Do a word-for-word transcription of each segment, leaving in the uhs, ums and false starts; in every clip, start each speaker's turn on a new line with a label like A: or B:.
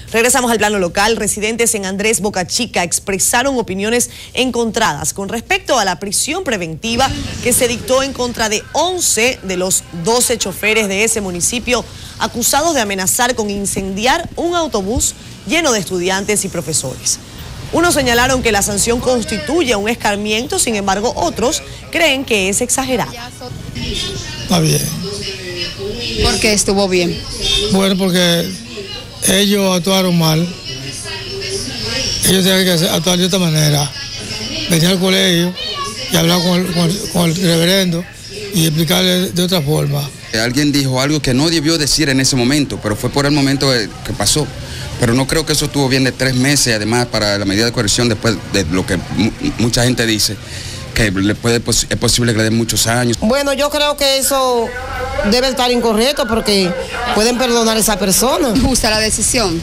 A: Regresamos al plano local. Residentes en Andrés Boca Chica expresaron opiniones encontradas con respecto a la prisión preventiva que se dictó en contra de once de los doce choferes de ese municipio acusados de amenazar con incendiar un autobús lleno de estudiantes y profesores. Unos señalaron que la sanción constituye un escarmiento, sin embargo otros creen que es exagerada.
B: Está bien.
C: ¿Por qué estuvo bien?
B: Bueno, porque ellos actuaron mal. Ellos tenían que actuar de otra manera. Venir al colegio y hablar con el, con el, con el reverendo y explicarle de otra forma.
D: Alguien dijo algo que no debió decir en ese momento, pero fue por el momento que pasó. Pero no creo que eso estuvo bien de tres meses, además para la medida de coerción, después de lo que mucha gente dice, que le puede, es posible que le den muchos años.
E: Bueno, yo creo que eso debe estar incorrecto porque pueden perdonar a esa persona.
C: ¿Justa la decisión?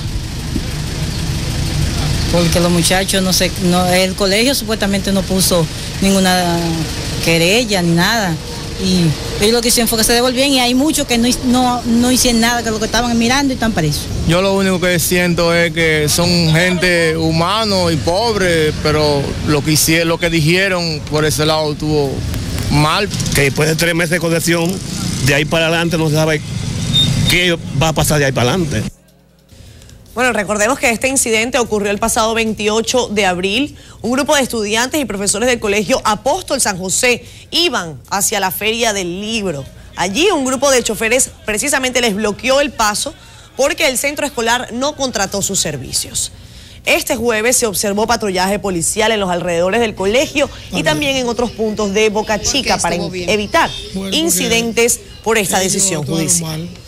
F: Porque los muchachos, no sé, no, el colegio supuestamente no puso ninguna querella ni nada. Y ellos lo que hicieron fue que se devolvían y hay muchos que no, no, no hicieron nada, que lo que estaban mirando y están presos.
G: Yo lo único que siento es que son gente humano y pobre, pero lo que hicieron, lo que dijeron por ese lado estuvo mal.
H: Que después de tres meses de corrección, de ahí para adelante no se sabe qué va a pasar de ahí para adelante.
A: Bueno, recordemos que este incidente ocurrió el pasado veintiocho de abril. Un grupo de estudiantes y profesores del Colegio Apóstol San José iban hacia la Feria del Libro. Allí un grupo de choferes precisamente les bloqueó el paso porque el centro escolar no contrató sus servicios. Este jueves se observó patrullaje policial en los alrededores del colegio y también en otros puntos de Boca Chica para evitar incidentes por esta decisión judicial.